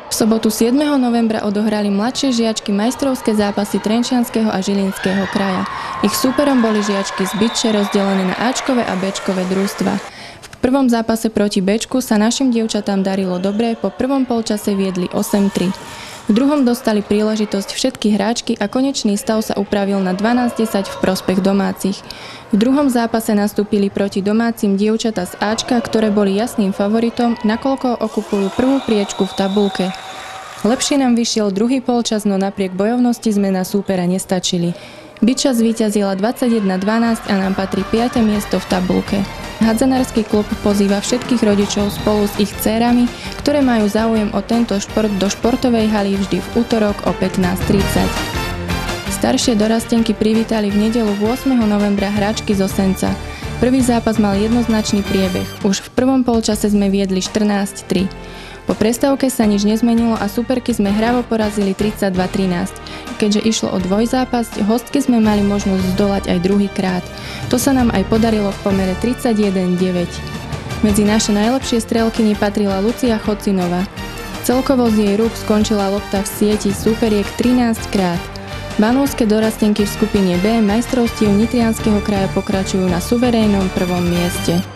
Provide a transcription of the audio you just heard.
V sobotu 7. novembra odohrali mladšie žiačky majstrovské zápasy Trenčianskeho a Žilinského kraja. Ich súperom boli žiačky z Bytče rozdelené na Ačkové a Bčkové družstva. V prvom zápase proti Bčku sa našim dievčatám darilo dobre, po prvom polčase viedli 8-3. V druhom dostali príležitosť všetky hráčky a konečný stav sa upravil na 12-10 v prospech domácich. V druhom zápase nastúpili proti domácim dievčatá z Ačka, ktoré boli jasným favoritom, nakoľko okupujú prvú priečku v tabuľke. Lepšie nám vyšiel druhý polčas, no napriek bojovnosti sme na súpera nestačili. Byča zvíťazila 21-12 a nám patrí 5. miesto v tabuľke. Hadzanársky klub pozýva všetkých rodičov spolu s ich dcérami, ktoré majú záujem o tento šport, do športovej haly vždy v útorok o 15:30. Staršie dorastenky privítali v nedeľu 8. novembra hráčky zo Senca. Prvý zápas mal jednoznačný priebeh. Už v prvom polčase sme viedli 14-3. Po prestávke sa nič nezmenilo a superky sme hravo porazili 32-13. Keďže išlo o dvojzápas, hostky sme mali možnosť zdolať aj druhýkrát. To sa nám aj podarilo v pomere 31-9. Medzi naše najlepšie strelkyni patrila Lucia Chocinová. Celkovo z jej rúk skončila lopta v sieti súperiek 13 krát. Banovské dorastenky v skupine B majstrovstiev Nitrianskeho kraja pokračujú na suverénnom prvom mieste.